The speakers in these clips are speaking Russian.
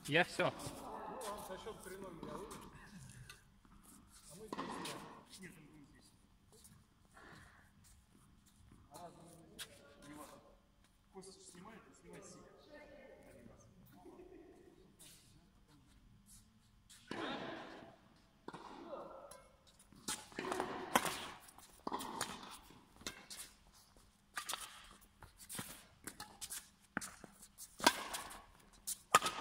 Я все. Ну, он со счет 3-0 я выиграл. А мы здесь. Нет, он будет здесь. А раз мы здесь. Не важно. Костя снимает, и снимай сидя. Один раз.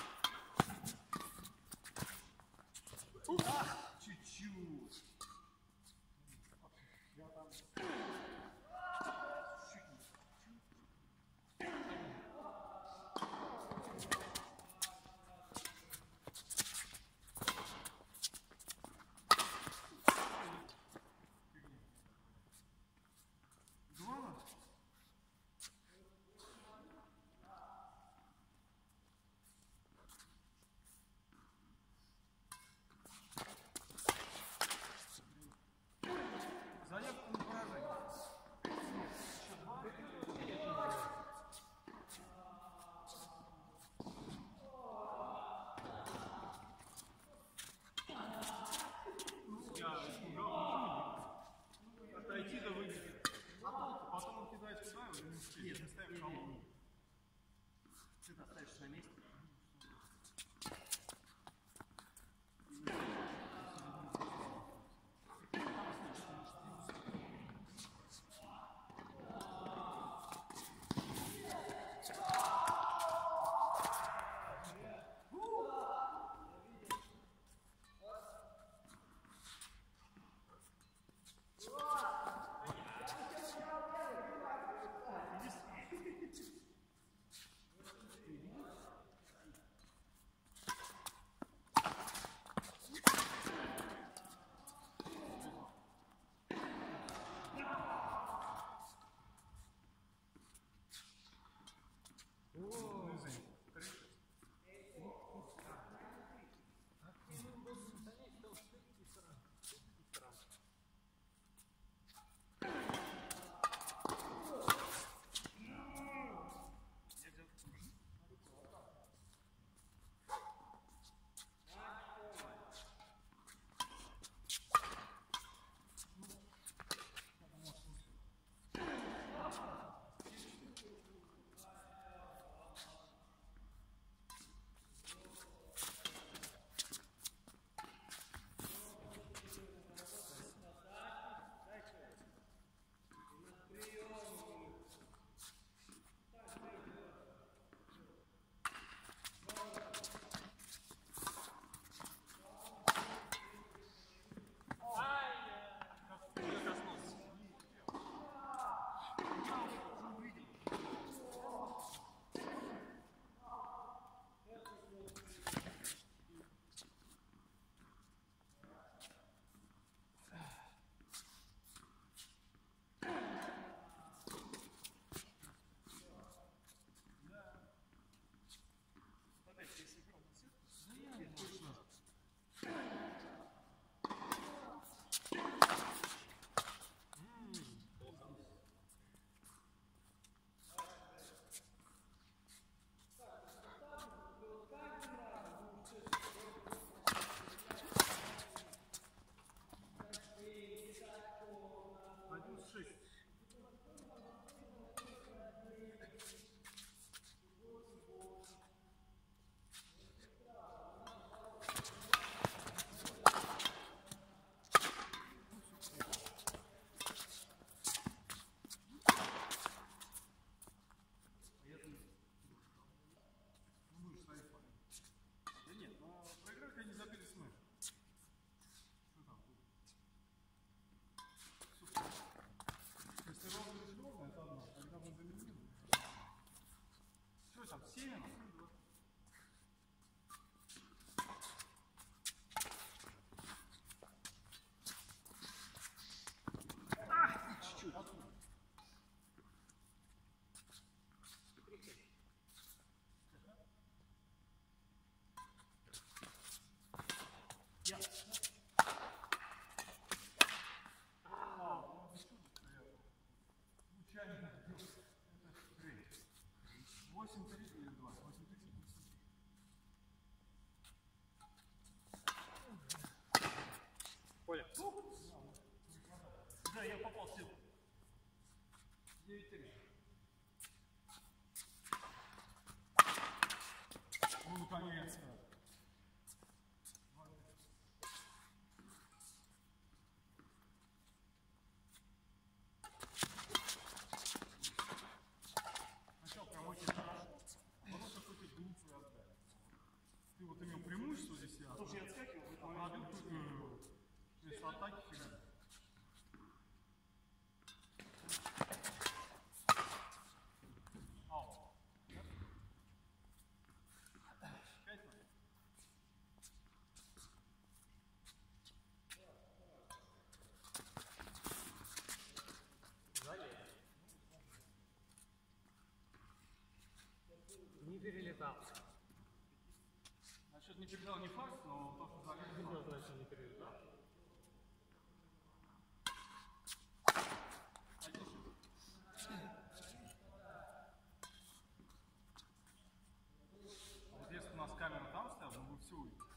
Чуть-чуть. я попал в силу. 9-3. Ну, наконец-то. Сначала прям очень хорошо, а потом какой-то глупый отдай. Ты вот имел преимущество здесь, а тут я отскакивал, а пробил какую-то, то есть атаки фигня. Не перелетал. Насчет не перелетал не факт, но то, что залетел. Что значит не перелетал? Вот если у нас камера там стояла, мы бы все увидели.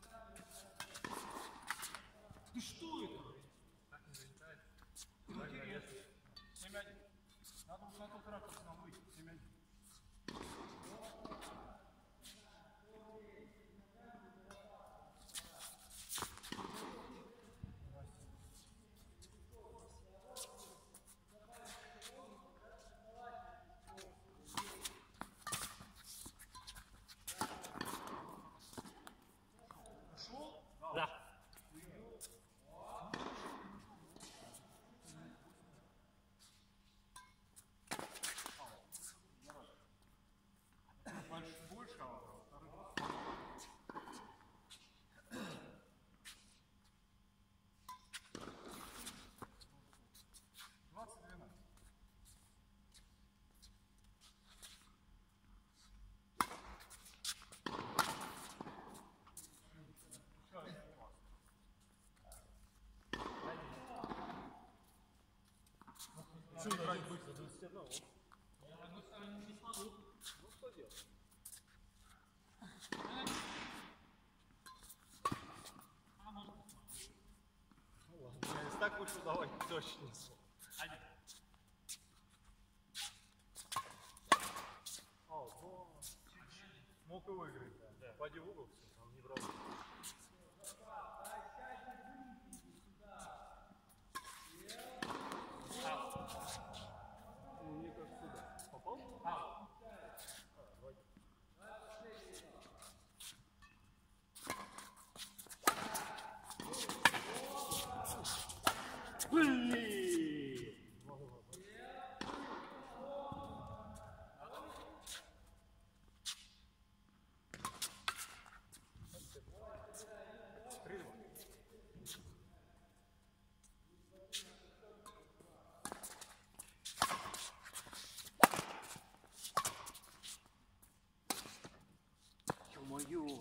Ты что это? Так не залетает. Ну, интересно. 7-1. Надо вот на тот ракурс нам выйти. 7-1. Да. Больше, а во-вторых. 20-12. Что играть быстро? 21. Ну что делать? Ну ладно, я если так вышел, давай точно не смог. Мог и выиграть, да. Да. Пойди в угол, все, там не брал. Мне кажется, сюда. Попал? Блин! Ё-моё!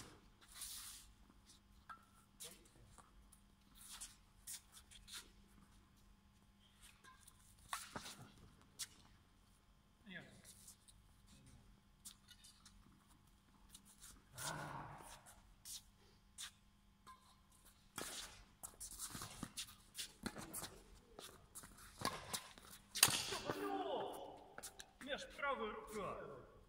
Нет. У меня ж правая рука.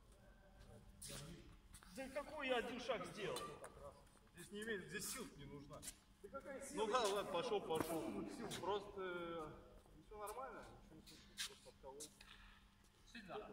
Да какой я один шаг сделал? Здесь не имеет, здесь сил не нужна. Да какая Ну сила? да, ладно, пошел. Просто все нормально, ничего не случилось, просто отколол. Всегда.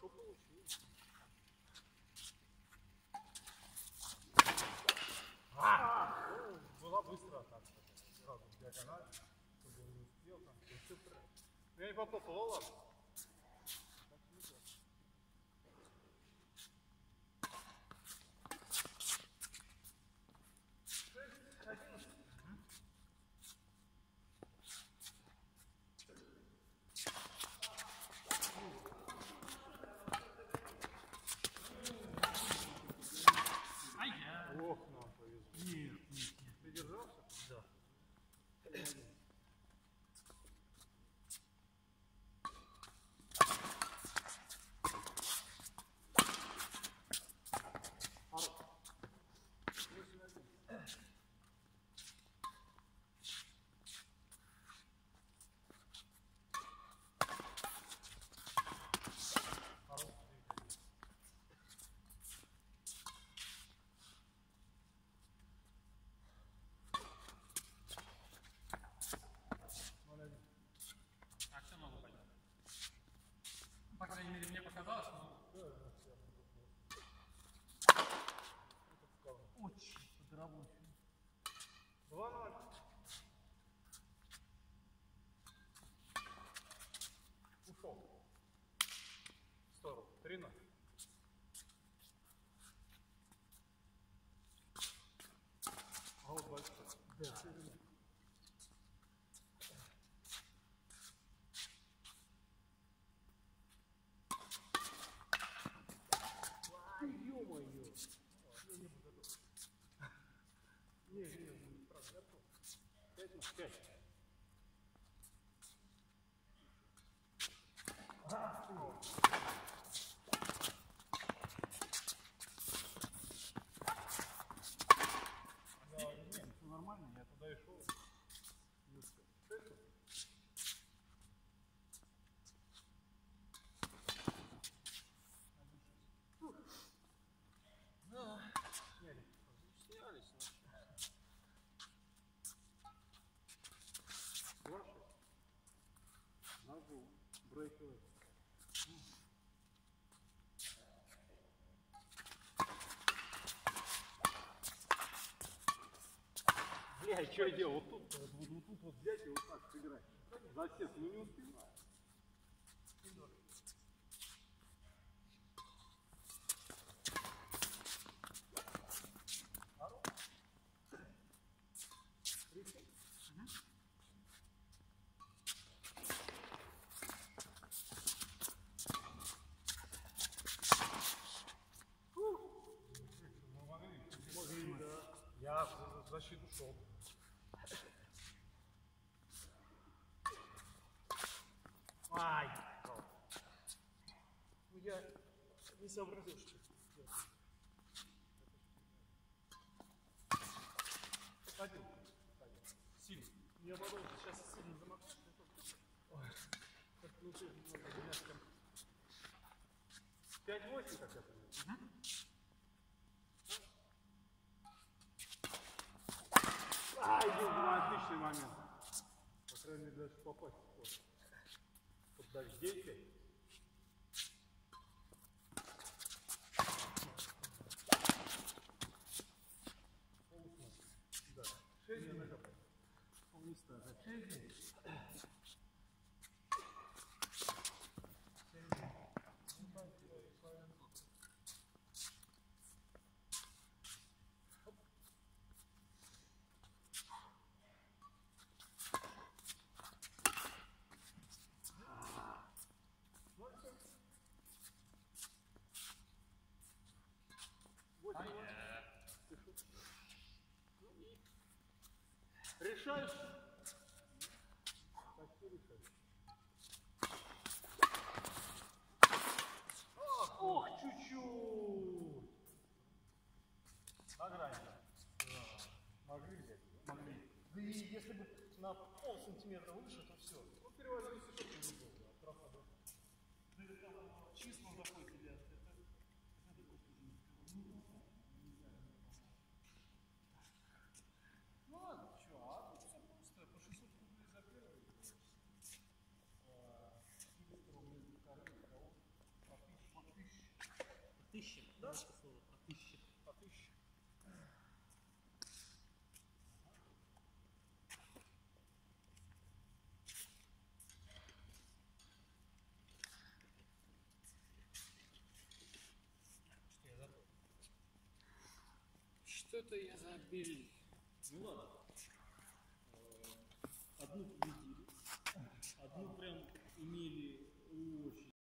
хорошо получилось. Ну, была быстрая атака. Сразу в диагональ, чтобы он не успел там. Я не попробовал, ладно. Ох, нам повезло. Нет. Ты держался? Да. А все ногу поднял. По крайней мере, мне показалось, но... Очень подробно. 2-0. Ушел. В сторону. 3-0. А вот большой. Да. Ё-моё! Я не буду готов. Не, правда, готов. 5-5. Нет, все нормально, я туда и шел. Не успел. 6. Снялись. 2-6. Нажу. Брейковый. Бля, что я делал? Вот тут вот взять и вот так сыграть. Засец, ну не успеваю. Могли, да. Я в защиту шел. Ай! Ну, я не сообразил, что делать. Ходил. Сильно. Я подумал, что сейчас сильно замотаешь. Как получилось немного мягко. 5-8, как я понимаю. Ай, отличный момент. По крайней мере, даже попасть вот. Под дождейкой. Да. 6 минут. Поллиста. 6. Решаешь? Почти решаешь. Ох, чуть-чуть. На грани. Могли взять? Могли. Да и если бы на полсантиметра выше, то все. Ну, перевозили все, что не было. Трасса, да. Да это там чисто он такой тебя. Ну ладно, что, а тут все просто. По 600 рублей за первый. 400 рублей за второй. По 1000 1000. Да? Слово. О 1000. По 1000. Что-то я забыл. Ну ладно.